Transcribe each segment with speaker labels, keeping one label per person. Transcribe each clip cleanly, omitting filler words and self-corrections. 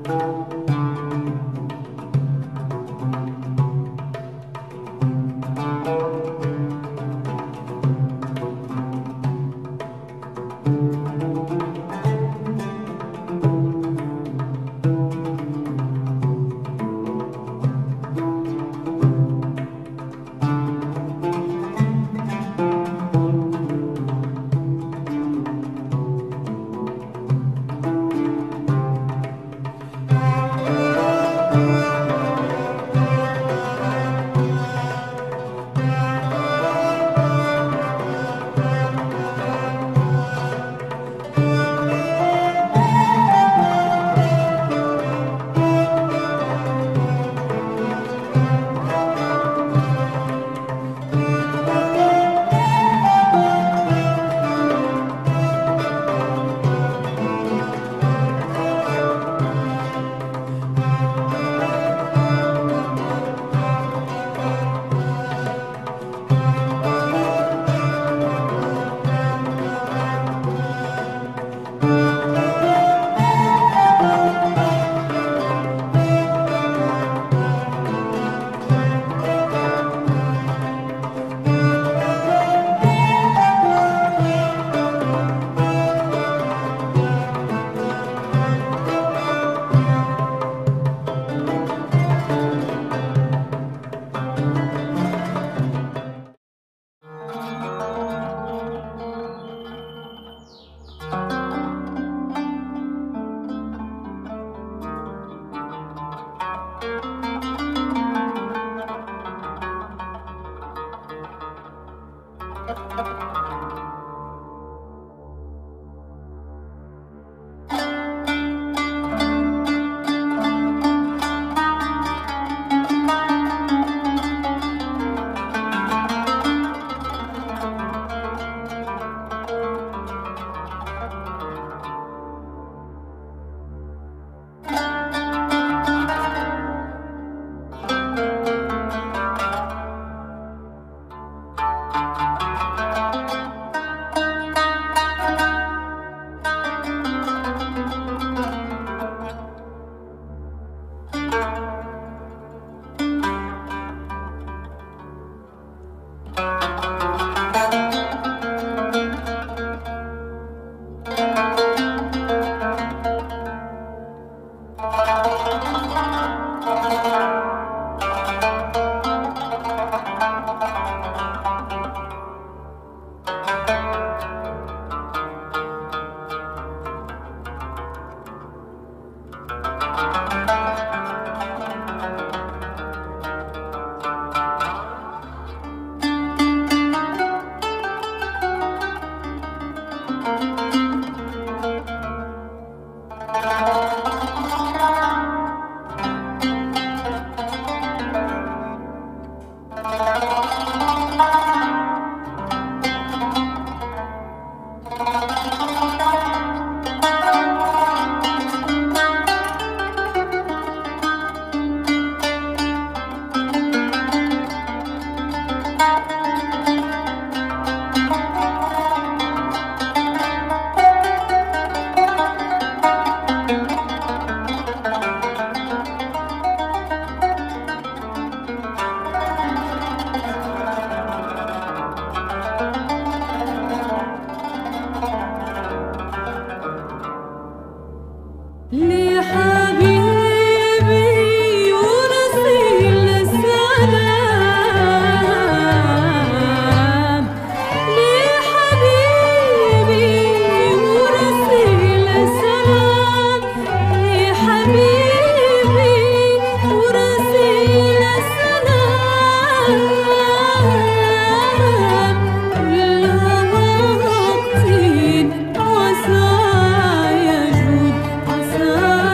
Speaker 1: عسى يجود عسى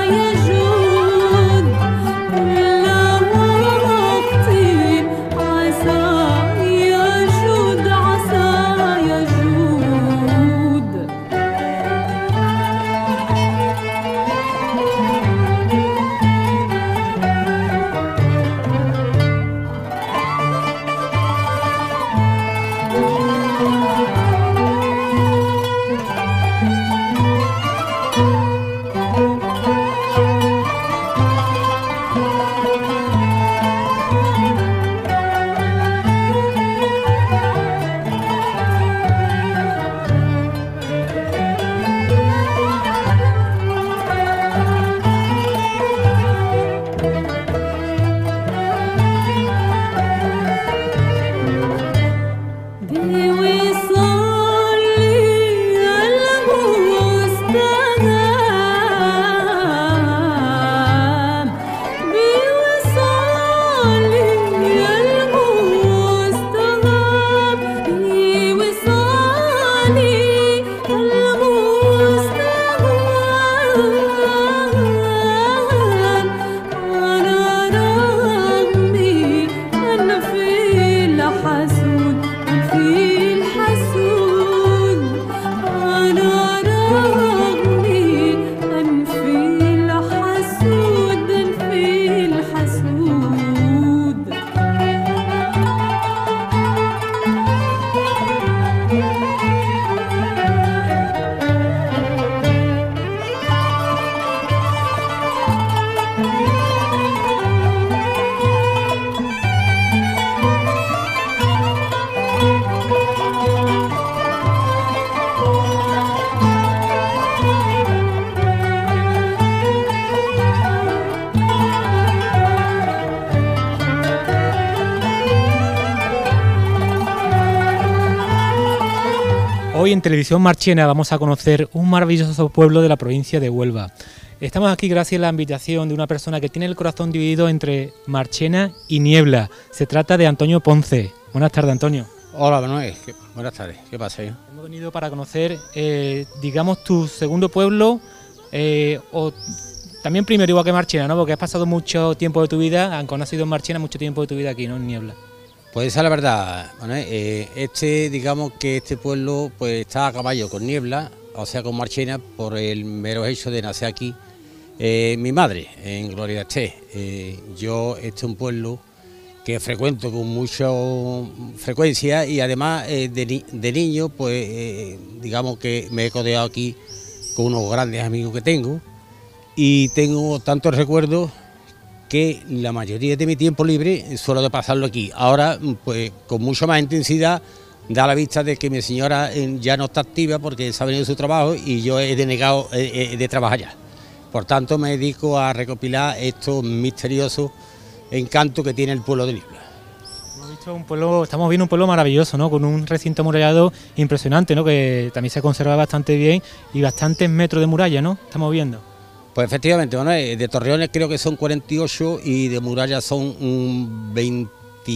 Speaker 1: Hoy en Televisión Marchena vamos a conocer un maravilloso pueblo de la provincia de Huelva. Estamos aquí gracias a la invitación de una persona que tiene el corazón dividido entre Marchena y Niebla. Se trata de Antonio Ponce. Buenas tardes, Antonio.
Speaker 2: Hola, Manuel. Buenas tardes. ¿Qué pasa, hijo?
Speaker 1: Hemos venido para conocer, digamos, tu segundo pueblo, o también primero igual que Marchena, ¿no? Porque has pasado mucho tiempo de tu vida, aunque no has sido en Marchena, mucho tiempo de tu vida aquí, ¿no? En Niebla.
Speaker 2: Pues esa es la verdad, Manuel. Digamos que este pueblo pues está a caballo con Niebla, o sea, con Marchena, por el mero hecho de nacer aquí mi madre, en Gloria esté. Este es un pueblo que frecuento con mucha frecuencia y además de niño, pues digamos que me he codeado aquí con unos grandes amigos que tengo y tengo tantos recuerdos que la mayoría de mi tiempo libre suelo de pasarlo aquí. Ahora, pues con mucha más intensidad, da la vista de que mi señora ya no está activa porque se ha venido de su trabajo y yo he denegado de trabajar ya. Por tanto, me dedico a recopilar estos misteriosos encantos que tiene el pueblo de Niebla.
Speaker 1: Estamos viendo un pueblo maravilloso, ¿no? Con un recinto amurallado impresionante, ¿no? Que también se conserva bastante bien y bastantes metros de muralla, ¿no? Estamos viendo.
Speaker 2: Pues efectivamente, Manuel, de torreones creo que son 48 y de murallas son 20,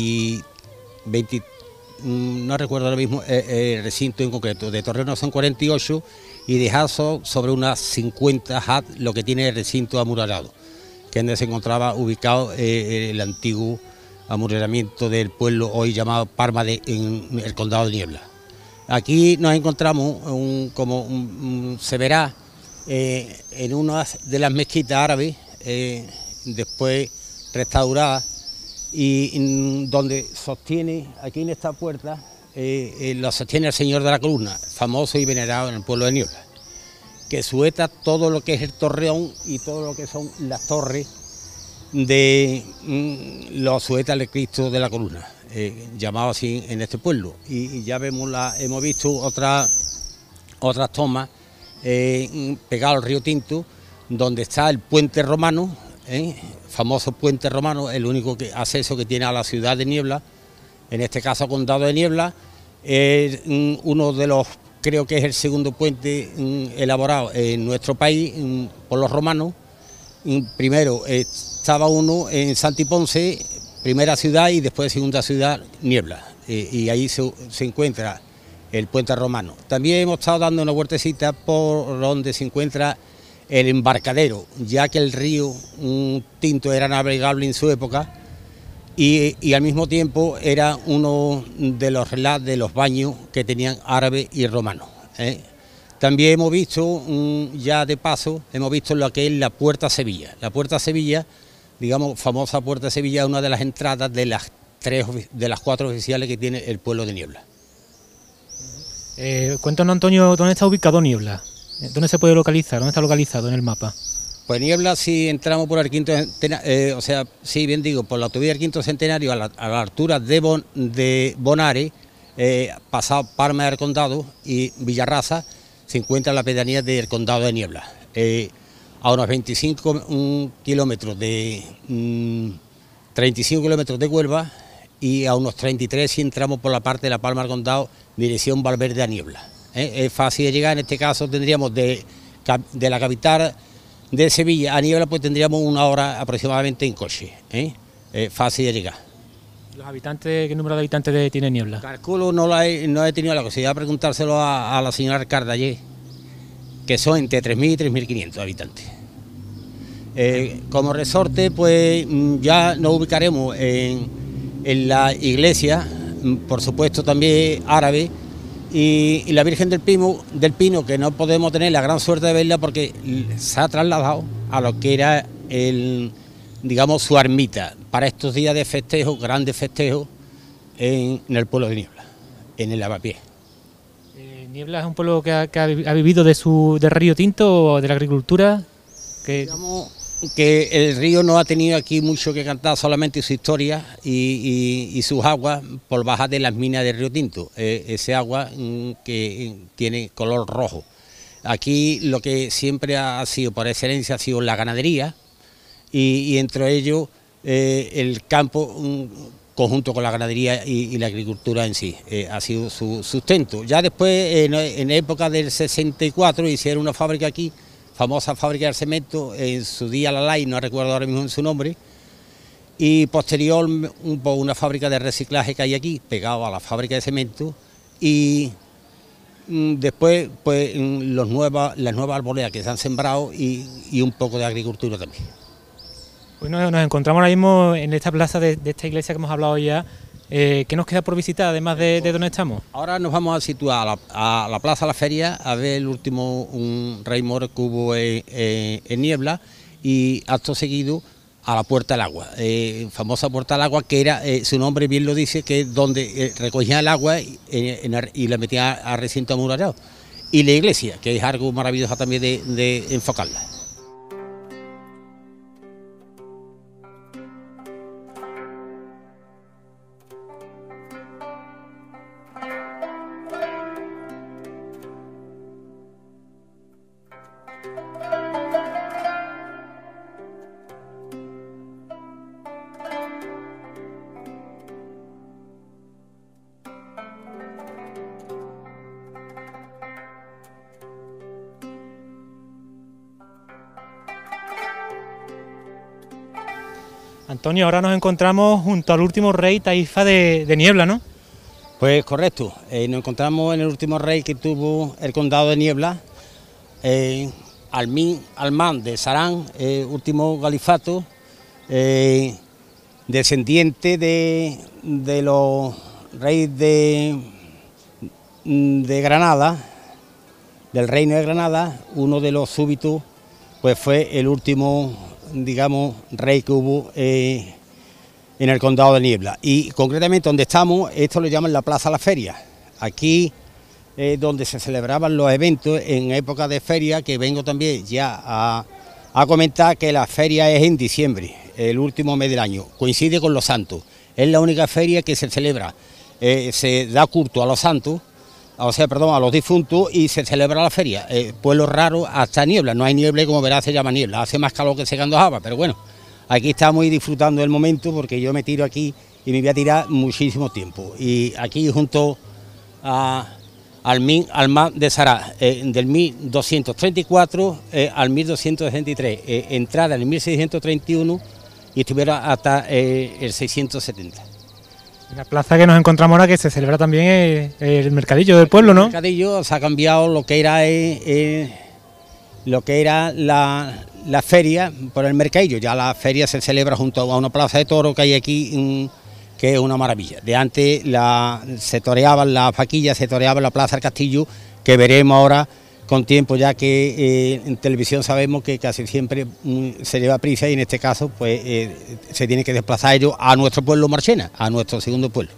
Speaker 2: no recuerdo ahora mismo el recinto en concreto. De torreones son 48 y de jazo sobre unas 50 hat, lo que tiene el recinto amurallado, que es donde se encontraba ubicado el antiguo amurallamiento del pueblo hoy llamado Parma en el condado de Niebla. Aquí nos encontramos, se verá, en una de las mezquitas árabes, después restauradas, y donde sostiene, aquí en esta puerta, lo sostiene el Señor de la Columna, famoso y venerado en el pueblo de Niebla, que sujeta todo lo que es el torreón y todo lo que son las torres lo sujeta el Cristo de la Columna, llamado así en este pueblo. Y ya hemos visto otras tomas pegado al río Tinto, donde está el puente romano, famoso puente romano, el único acceso que tiene a la ciudad de Niebla, en este caso condado de Niebla. Uno de los, creo que es el segundo puente elaborado en nuestro país por los romanos. Primero estaba uno en Santi Ponce, primera ciudad, y después segunda ciudad, Niebla, y ahí se encuentra el puente romano. También hemos estado dando una vueltecita por donde se encuentra el embarcadero, ya que el río Tinto era navegable en su época y al mismo tiempo era uno de los relatos de los baños que tenían árabes y romanos. También hemos visto, ya de paso, hemos visto lo que es la Puerta Sevilla. La Puerta Sevilla, digamos, famosa Puerta Sevilla, es una de las entradas de las 4 oficiales que tiene el pueblo de Niebla.
Speaker 1: Cuéntanos, Antonio, ¿dónde está ubicado Niebla? ¿Dónde se puede localizar? ¿Dónde está localizado en el mapa?
Speaker 2: Pues Niebla, si entramos por el quinto centenario, por la autovía del quinto centenario, a la altura de Bonares, pasado Parma del Condado y Villarraza, se encuentra la pedanía del condado de Niebla. A unos 25 kilómetros 35 kilómetros de Huelva, y a unos 33 si entramos por la parte de la Palma del Condado, dirección Valverde a Niebla. Es fácil de llegar. En este caso tendríamos de la capital de Sevilla a Niebla, pues tendríamos 1 hora aproximadamente en coche. Es fácil de llegar.
Speaker 1: ¿Los habitantes, qué número de habitantes tiene Niebla?
Speaker 2: Calculo, no he tenido la posibilidad de preguntárselo a la señora Ricarda ayer, que son entre 3.000 y 3.500 habitantes. Como resorte, pues ya nos ubicaremos en la iglesia, por supuesto también árabe, y la Virgen del Pino, que no podemos tener la gran suerte de verla porque se ha trasladado a lo que era digamos, su ermita, para estos días de festejo, grandes festejos, en el pueblo de Niebla, en el lavapiés.
Speaker 1: ¿Niebla es un pueblo que ha vivido del río Tinto o de la agricultura?
Speaker 2: Digamos que el río no ha tenido aquí mucho que cantar, solamente su historia y sus aguas por baja de las minas del río Tinto, ese agua que tiene color rojo. Aquí lo que siempre ha sido por excelencia ha sido la ganadería y entre ellos el campo conjunto con la ganadería y la agricultura en sí, ha sido su sustento. Ya después, en época del 64, hicieron una fábrica aquí, famosa fábrica de cemento, en su día la LAI, no recuerdo ahora mismo su nombre, y posterior una fábrica de reciclaje que hay aquí, pegado a la fábrica de cemento, y después pues las nuevas arboledas que se han sembrado y un poco de agricultura también.
Speaker 1: Pues nos encontramos ahora mismo en esta plaza de esta iglesia que hemos hablado ya. ¿Qué nos queda por visitar, además de donde estamos?
Speaker 2: Ahora nos vamos a situar a la Plaza de la Feria, a ver el último rey moro que hubo en Niebla, y acto seguido a la Puerta del Agua, famosa Puerta del Agua, que era, su nombre bien lo dice, que es donde recogían el agua y la metían al recinto amurallado. Y la iglesia, que es algo maravilloso también de enfocarla.
Speaker 1: Antonio, ahora nos encontramos junto al último rey taifa de Niebla, ¿no?
Speaker 2: Pues correcto, nos encontramos en el último rey que tuvo el condado de Niebla, Almán de Sarán, último califato, descendiente de los reyes de Granada, del reino de Granada. Uno de los súbitos pues fue el último, digamos, rey que hubo en el condado de Niebla. Y concretamente donde estamos, esto lo llaman la Plaza de la Feria. Aquí es donde se celebraban los eventos en época de feria, que vengo también ya a comentar que la feria es en diciembre, el último mes del año, coincide con los santos. Es la única feria que se celebra, se da culto a los santos, o sea, perdón, a los difuntos, y se celebra la feria. Pueblo raro hasta Niebla, no hay niebla, como verás se llama Niebla, hace más calor que se Andojaba, pero bueno, aquí estamos disfrutando del momento porque yo me tiro aquí y me voy a tirar muchísimo tiempo. Y aquí junto al Almán de Sará, del 1234 al 1263, entrada en el 1631 y estuvieron hasta el 670.
Speaker 1: La plaza que nos encontramos ahora, que se celebra también el mercadillo del pueblo, ¿no?
Speaker 2: El mercadillo se ha cambiado lo que era la feria por el mercadillo. Ya la feria se celebra junto a una plaza de toros que hay aquí, que es una maravilla. De antes se toreaban las vaquillas, se toreaba la plaza del Castillo, que veremos ahora con tiempo, ya que en televisión sabemos que casi siempre se lleva prisa y en este caso pues se tiene que desplazar ellos a nuestro pueblo Marchena, a nuestro segundo pueblo.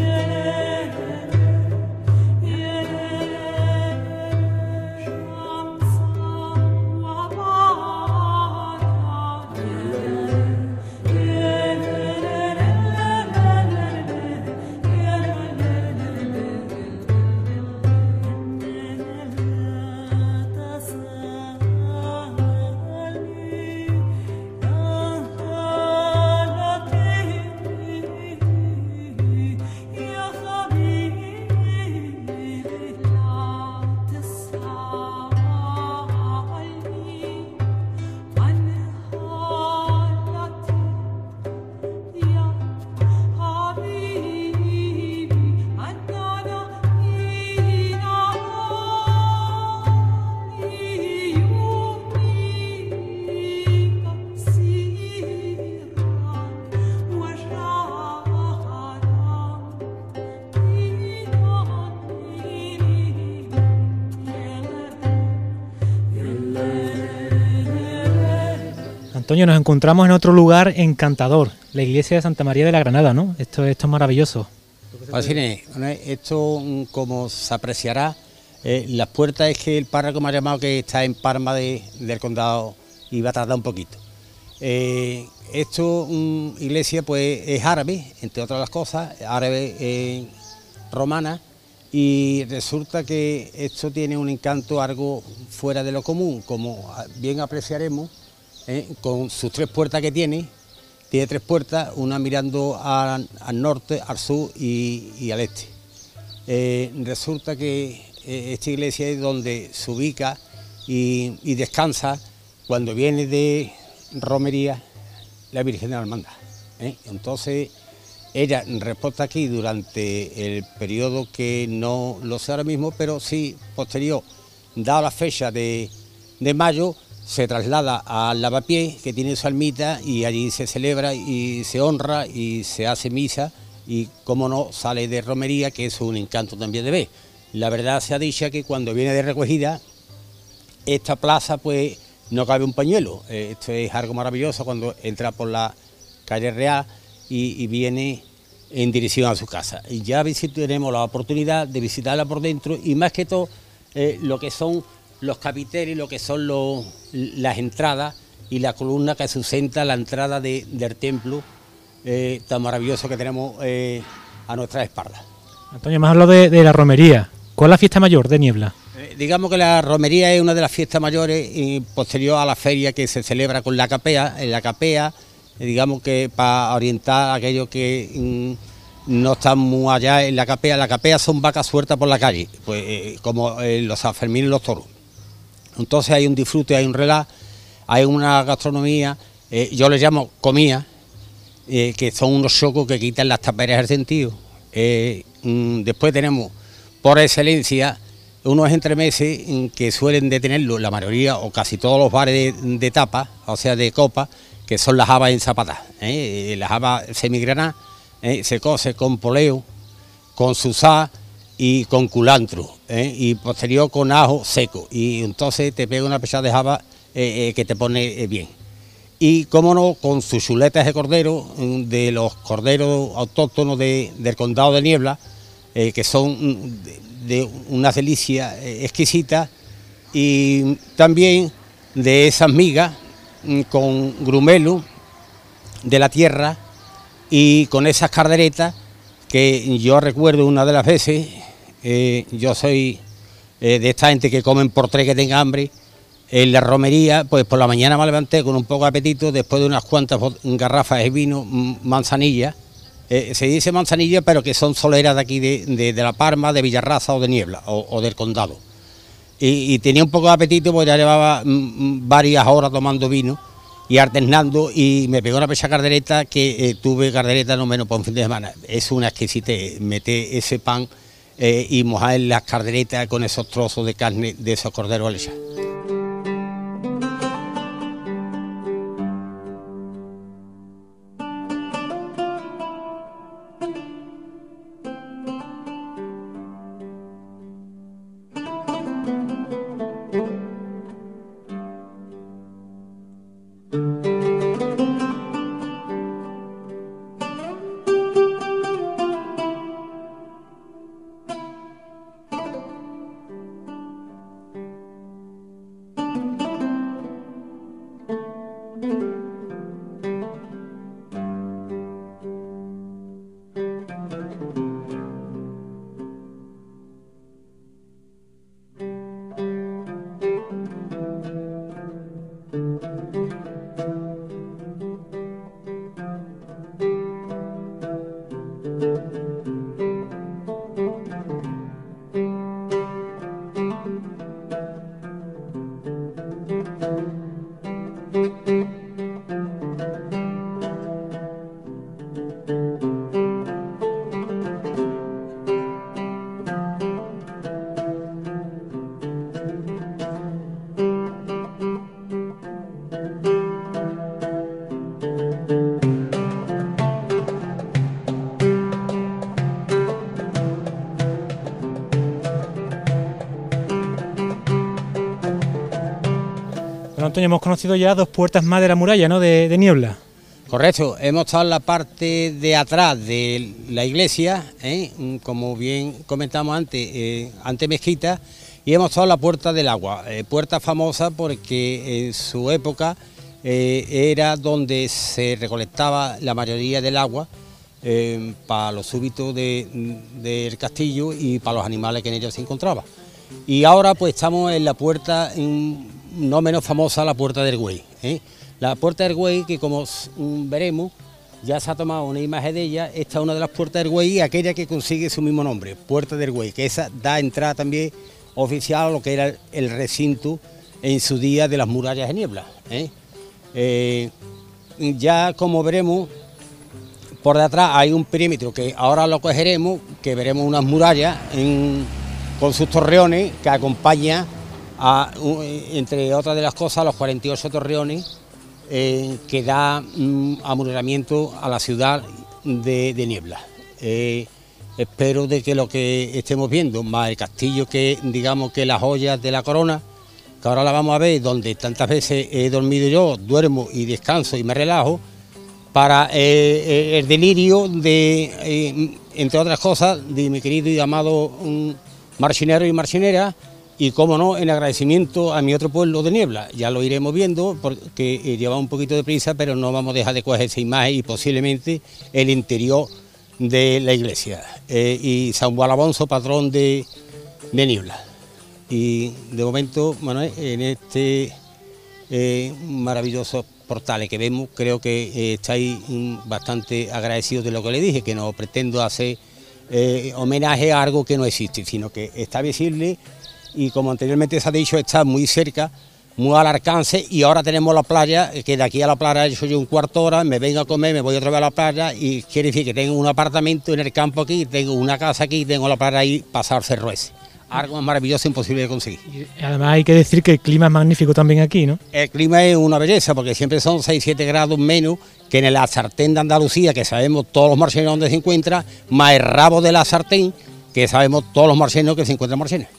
Speaker 1: Antonio, nos encontramos en otro lugar encantador, la iglesia de Santa María de la Granada, ¿no? Esto es maravilloso.
Speaker 2: Así es, esto, como se apreciará, las puertas es que el párroco me ha llamado que está en Parma del condado y va a tardar un poquito. Esto, iglesia, pues es árabe, entre otras las cosas, árabe romana, y resulta que esto tiene un encanto algo fuera de lo común, como bien apreciaremos, con sus tres puertas que tiene, tiene 3 puertas, una mirando al norte, al sur y al este. Resulta que esta iglesia es donde se ubica y descansa cuando viene de romería la Virgen de la Hermandad. Entonces ella reposa aquí durante el periodo que no lo sé ahora mismo, pero sí posterior, dada la fecha de mayo, se traslada al lavapiés, que tiene su ermita, y allí se celebra y se honra y se hace misa, y como no, sale de romería, que es un encanto también de ver. La verdad se ha dicho que cuando viene de recogida, esta plaza pues no cabe un pañuelo. Esto es algo maravilloso cuando entra por la calle Real y viene en dirección a su casa. Y ya tenemos la oportunidad de visitarla por dentro, y más que todo lo que son los capiteles, lo que son las entradas y la columna que sustenta la entrada del templo tan maravilloso que tenemos a nuestras espaldas.
Speaker 1: Antonio, me has hablado de la romería. ¿Cuál es la fiesta mayor de Niebla?
Speaker 2: Digamos que la romería es una de las fiestas mayores y posterior a la feria que se celebra con la capea. En la capea, digamos que para orientar a aquellos que no están muy allá en la capea son vacas sueltas por la calle, pues como los Sanfermines y los toros. Entonces hay un disfrute, hay un relax, hay una gastronomía, yo les llamo comida, que son unos chocos que quitan las taperas del sentido. Después tenemos, por excelencia, unos entremeses que suelen de tenerlo la mayoría o casi todos los bares de tapa, o sea de copa, que son las habas enzapatadas. Las habas semigranadas se cose con poleo, con susá y con culantro, y posterior con ajo seco, y entonces te pega una pechada de habas que te pone bien. Y cómo no, con sus chuletas de cordero, de los corderos autóctonos del condado de Niebla, que son de una delicia exquisita, y también de esas migas con grumelo de la tierra y con esas carderetas que yo recuerdo una de las veces. Yo soy de esta gente que comen por 3 que tenga hambre. En la romería, pues por la mañana me levanté con un poco de apetito, después de unas cuantas garrafas de vino, manzanilla. Se dice manzanilla, pero que son soleras de aquí, de La Palma, de Villarraza o de Niebla, o del condado. Y tenía un poco de apetito, pues ya llevaba varias horas tomando vino y alternando, y me pegó una pecha cardereta, que tuve cardereta no menos por un fin de semana. Es una exquisitez, meter ese pan y mojar las carderetas con esos trozos de carne de esos corderos alechados.
Speaker 1: Bueno, Antonio, hemos conocido ya 2 puertas más de la muralla, ¿no?, de Niebla.
Speaker 2: Correcto, hemos estado en la parte de atrás de la iglesia, como bien comentamos antes, ante Mezquita, y hemos estado en la Puerta del Agua, puerta famosa porque en su época era donde se recolectaba la mayoría del agua para los súbditos del castillo y para los animales que en ellos se encontraban. Y ahora pues estamos en la puerta no menos famosa, la Puerta del Güey. La Puerta del Güey, que como veremos, ya se ha tomado una imagen de ella, esta es una de las puertas del Güey y aquella que consigue su mismo nombre, Puerta del Güey, que esa da entrada también oficial a lo que era el recinto en su día de las murallas de Niebla. Ya como veremos, por detrás hay un perímetro que ahora lo cogeremos, que veremos unas murallas con sus torreones que acompaña entre otras de las cosas, los 48 torreones que da amurallamiento a la ciudad de Niebla. Espero de que lo que estemos viendo, más el castillo, que digamos que las joyas de la corona, que ahora la vamos a ver, donde tantas veces he dormido yo, duermo y descanso y me relajo, para el delirio de, entre otras cosas, de mi querido y amado marchinero y marchinera, y cómo no, en agradecimiento a mi otro pueblo de Niebla. Ya lo iremos viendo, porque lleva un poquito de prisa, pero no vamos a dejar de coger esa imagen y posiblemente el interior de la iglesia. Y San Gualabonso, patrón de Niebla. Y de momento, Manuel, en este maravilloso portales que vemos, creo que estáis bastante agradecidos de lo que le dije, que no pretendo hacer homenaje a algo que no existe, sino que está visible y, como anteriormente se ha dicho, está muy cerca, muy al alcance, y ahora tenemos la playa, que de aquí a la playa yo soy un cuarto hora, me vengo a comer, me voy otra vez a la playa, y quiere decir que tengo un apartamento en el campo aquí, tengo una casa aquí, tengo la playa ahí, pasar Cerro ese. Algo más maravilloso, imposible de conseguir.
Speaker 1: Y además hay que decir que el clima es magnífico también aquí, ¿no?
Speaker 2: El clima es una belleza, porque siempre son 6-7 grados menos que en la sartén de Andalucía, que sabemos todos los marcianos donde se encuentra, más el rabo de la sartén, que sabemos todos los marcianos que se encuentran en Marchena.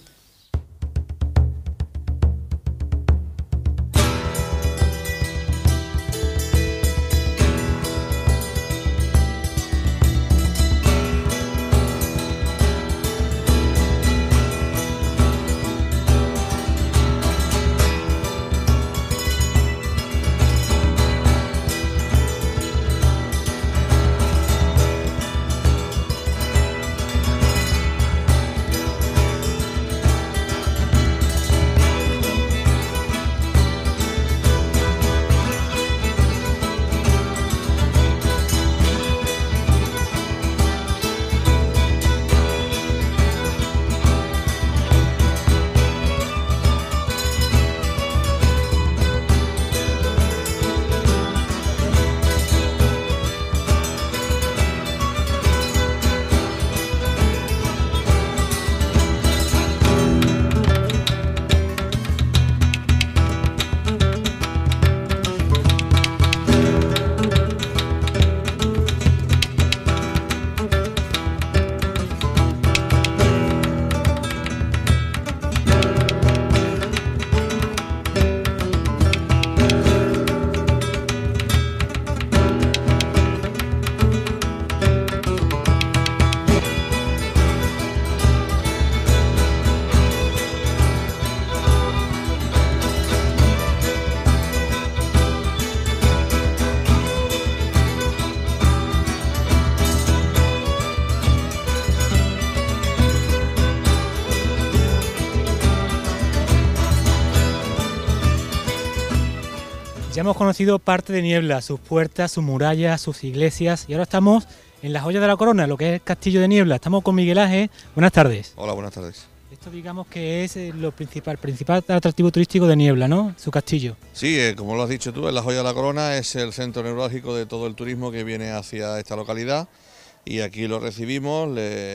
Speaker 1: Ya hemos conocido parte de Niebla, sus puertas, sus murallas, sus iglesias, y ahora estamos en la joya de la corona, lo que es el castillo de Niebla. Estamos con Miguel Ángel. Buenas tardes.
Speaker 3: Hola, buenas tardes.
Speaker 1: Esto digamos que es lo principal atractivo turístico de Niebla, ¿no? Su castillo.
Speaker 3: Sí, como lo has dicho tú, es la joya de la corona, es el centro neurálgico de todo el turismo que viene hacia esta localidad, y aquí lo recibimos,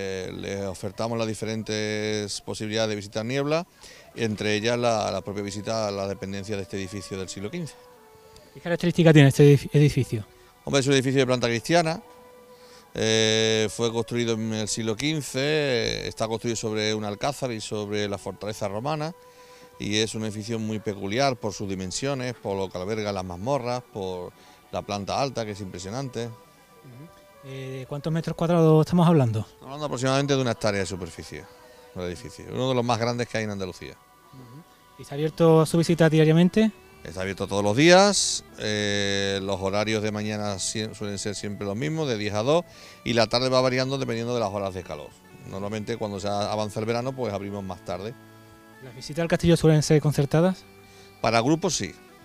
Speaker 3: le ofertamos las diferentes posibilidades de visitar Niebla, entre ellas la propia visita a la dependencia de este edificio del siglo XV.
Speaker 1: ¿Qué características tiene este edificio?
Speaker 3: Hombre, es un edificio de planta cristiana, fue construido en el siglo XV, está construido sobre un alcázar y sobre la fortaleza romana, y es un edificio muy peculiar por sus dimensiones, por lo que alberga las mazmorras, por la planta alta, que es impresionante.
Speaker 1: ¿Cuántos metros cuadrados estamos hablando?
Speaker 3: Estamos hablando aproximadamente de una hectárea de superficie del edificio, uno de los más grandes que hay en Andalucía.
Speaker 1: ¿Y está abierto a su visita diariamente?
Speaker 3: Está abierto todos los días, los horarios de mañana suelen ser siempre los mismos, de 10 a 2, y la tarde va variando dependiendo de las horas de calor. Normalmente cuando se avanza el verano pues abrimos más tarde.
Speaker 1: ¿Las visitas al castillo suelen ser concertadas?
Speaker 3: Para grupos sí,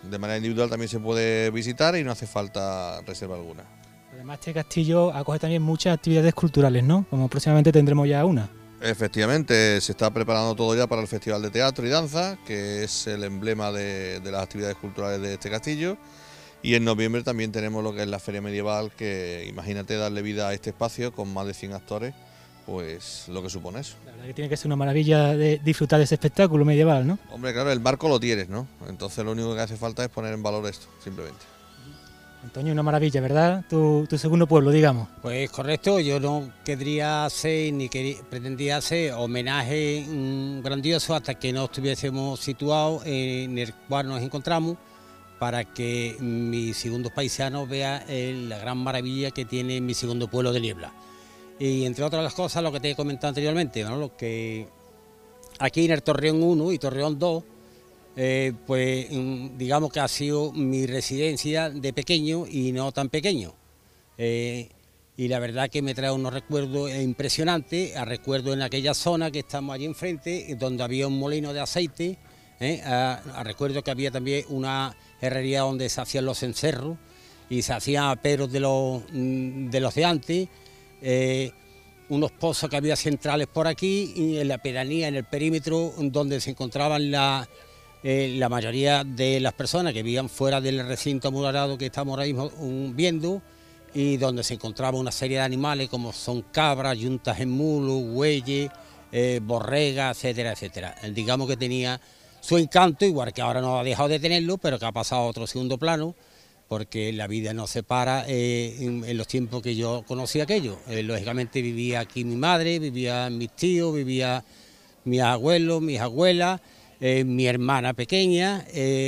Speaker 3: De manera individual también se puede visitar y no hace falta reserva alguna.
Speaker 1: Además, este castillo acoge también muchas actividades culturales, ¿no? Como próximamente tendremos ya una.
Speaker 3: Efectivamente, se está preparando todo ya para el Festival de Teatro y Danza, que es el emblema de las actividades culturales de este castillo. Y en noviembre también tenemos lo que es la Feria Medieval, que imagínate darle vida a este espacio con más de 100 actores, pues lo que supone eso.
Speaker 1: La verdad que tiene que ser una maravilla de disfrutar de ese espectáculo medieval, ¿no?
Speaker 3: Hombre, claro, el marco lo tienes, ¿no? Entonces lo único que hace falta es poner en valor esto, simplemente.
Speaker 1: Antonio, una maravilla, ¿verdad? Tu segundo pueblo, digamos.
Speaker 2: Pues correcto, yo no querría hacer ni pretendía hacer homenaje grandioso hasta que no estuviésemos situados en el cual nos encontramos, para que mis segundos paisanos vean la gran maravilla que tiene mi segundo pueblo de Niebla. Y entre otras las cosas, lo que te he comentado anteriormente, ¿no? Lo que aquí en el Torreón 1 y Torreón 2, pues digamos que ha sido mi residencia de pequeño y no tan pequeño. Y la verdad que me trae unos recuerdos impresionantes, a recuerdo en aquella zona que estamos allí enfrente, donde había un molino de aceite, a recuerdo que había también una herrería donde se hacían los encerros y se hacían aperos de los de antes, unos pozos que había centrales por aquí y en la pedanía, en el perímetro donde se encontraban la mayoría de las personas que vivían fuera del recinto amurallado que estamos ahora mismo viendo, y donde se encontraba una serie de animales como son cabras, yuntas en mulo, bueyes, borregas, etcétera, etcétera. Digamos que tenía su encanto, igual que ahora no ha dejado de tenerlo, pero que ha pasado a otro segundo plano, porque la vida no se para en los tiempos que yo conocí aquello. Lógicamente vivía aquí mi madre, vivían mis tíos, vivía mis abuelos, mis abuelas, mi hermana pequeña,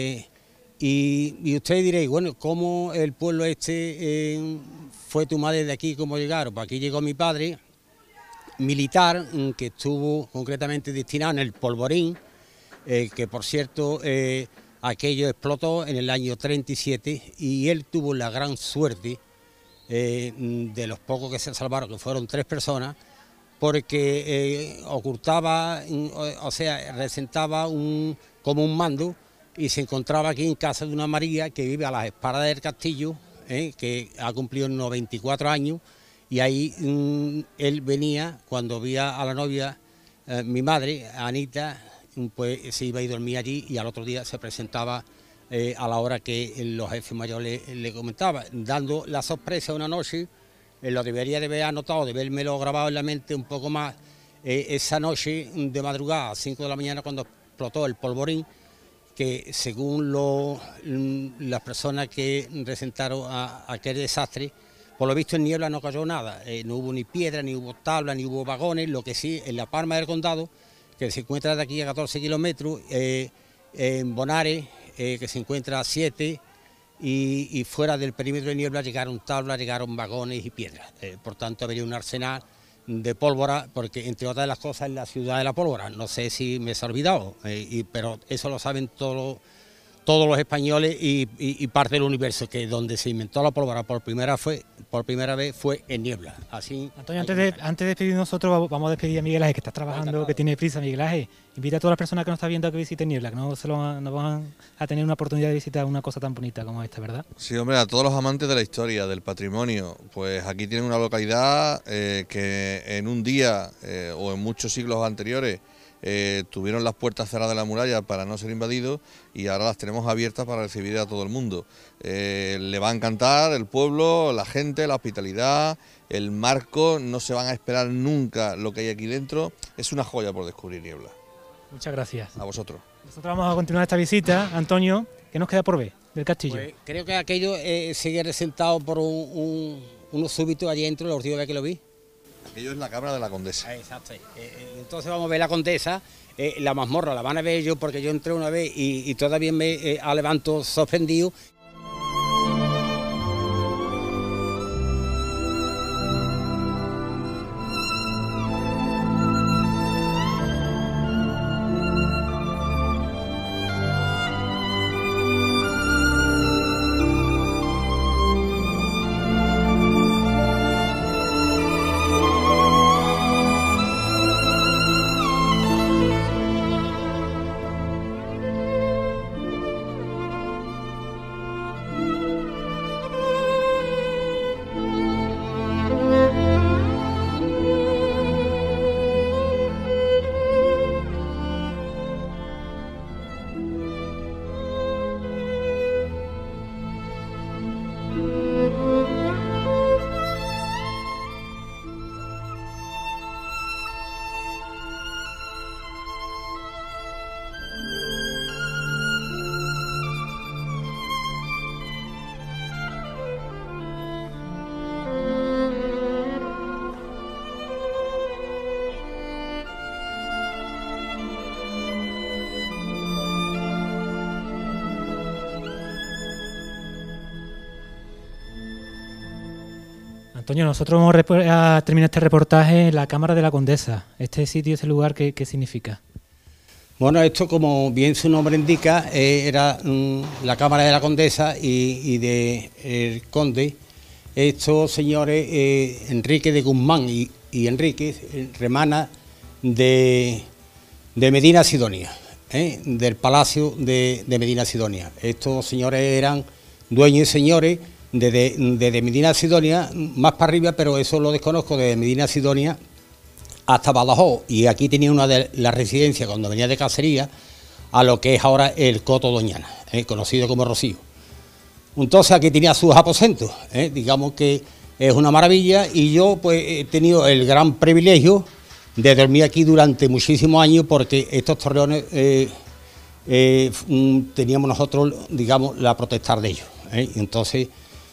Speaker 2: y ustedes diréis, bueno, ¿cómo el pueblo este fue tu madre de aquí, cómo llegaron? Pues aquí llegó mi padre, militar, que estuvo concretamente destinado en el Polvorín, que por cierto aquello explotó en el año 37 y él tuvo la gran suerte de los pocos que se salvaron, que fueron 3 personas, porque ocultaba, o sea, resentaba como un mando y se encontraba aquí en casa de una María que vive a las espaldas del castillo, que ha cumplido 94 años, y ahí él venía cuando veía a la novia, mi madre, Anita, pues se iba y dormía allí y al otro día se presentaba a la hora que los jefes mayores le comentaban, dando la sorpresa una noche. Lo debería de haber anotado, de vermelo grabado en la mente un poco más, esa noche de madrugada a 5 de la mañana cuando explotó el Polvorín, que según las personas que presentaron a aquel desastre, por lo visto en Niebla no cayó nada, no hubo ni piedra, ni hubo tablas, ni hubo vagones, lo que sí en la Palma del Condado, que se encuentra de aquí a 14 kilómetros, en Bonares, que se encuentra a 7, y fuera del perímetro de Niebla llegaron tablas, llegaron vagones y piedras. Por tanto, había un arsenal de pólvora, porque entre otras de las cosas es la ciudad de la pólvora. No sé si me se ha olvidado, pero eso lo saben todos los españoles y parte del universo, que donde se inventó la pólvora por primera vez fue en Niebla. Así,
Speaker 1: Antonio, antes de despedirnos nosotros, vamos a despedir a Miguel Ángel, que está trabajando, que tiene prisa. Miguel Ángel, invita a todas las personas que nos están viendo a que visiten Niebla, que no van a tener una oportunidad de visitar una cosa tan bonita como esta, ¿verdad?
Speaker 3: Sí, hombre, a todos los amantes de la historia, del patrimonio, pues aquí tienen una localidad que en un día o en muchos siglos anteriores tuvieron las puertas cerradas de la muralla para no ser invadidos y ahora las tenemos abiertas para recibir a todo el mundo. Le va a encantar el pueblo, la gente, la hospitalidad, el marco, no se van a esperar nunca lo que hay aquí dentro. Es una joya por descubrir Niebla.
Speaker 1: Muchas gracias.
Speaker 3: A vosotros.
Speaker 1: Nosotros vamos a continuar esta visita. Antonio, ¿qué nos queda por ver del castillo?
Speaker 2: Pues, creo que aquello sigue resentado por unos súbitos allí dentro, la última vez que lo vi.
Speaker 3: Aquello es la cámara de la condesa.
Speaker 2: Exacto. Entonces vamos a ver la condesa, la mazmorra la van a ver ellos porque yo entré una vez y todavía me levanto sorprendido.
Speaker 1: Antonio, nosotros vamos a terminar este reportaje en la Cámara de la Condesa. Este sitio, este lugar, ¿qué significa?
Speaker 2: Bueno, esto, como bien su nombre indica, era la Cámara de la Condesa y de el conde. Estos señores, Enrique de Guzmán y Enrique, remana de Medina Sidonia, del Palacio de Medina Sidonia. Estos señores eran dueños y señores desde Medina Sidonia, más para arriba, pero eso lo desconozco, desde Medina Sidonia hasta Badajoz, y aquí tenía una de las residencias cuando venía de cacería a lo que es ahora el Coto Doñana, conocido como Rocío. Entonces aquí tenía sus aposentos, digamos que es una maravilla, y yo pues he tenido el gran privilegio de dormir aquí durante muchísimos años, porque estos torreones teníamos nosotros, digamos, la protestar de ellos. Entonces,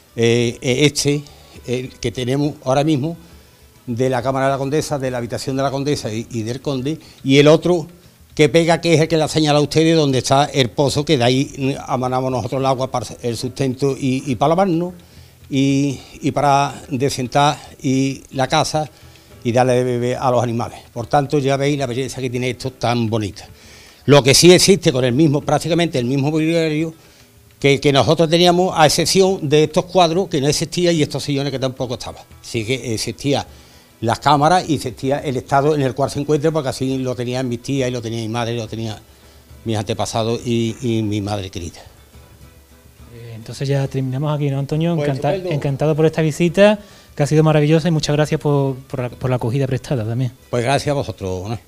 Speaker 2: que tenemos ahora mismo, de la Cámara de la Condesa, de la habitación de la Condesa y del Conde, y el otro que pega, que es el que le ha señalado a ustedes, donde está el pozo, que de ahí amanamos nosotros el agua para el sustento y para lavarnos, y para desentar y la casa y darle de beber a los animales. Por tanto, ya veis la belleza que tiene esto tan bonita. Lo que sí existe con el mismo, prácticamente el mismo mobiliario que nosotros teníamos, a excepción de estos cuadros que no existían y estos sillones que tampoco estaban. Sí que existían las cámaras y existía el estado en el cual se encuentra, porque así lo tenían mis tías y lo tenía mi madre, lo tenía mis antepasados y mi madre querida.
Speaker 1: Entonces ya terminamos aquí, ¿no, Antonio?
Speaker 2: Pues
Speaker 1: Encantado por esta visita, que ha sido maravillosa, y muchas gracias por la acogida prestada también.
Speaker 2: Pues gracias a vosotros, ¿no?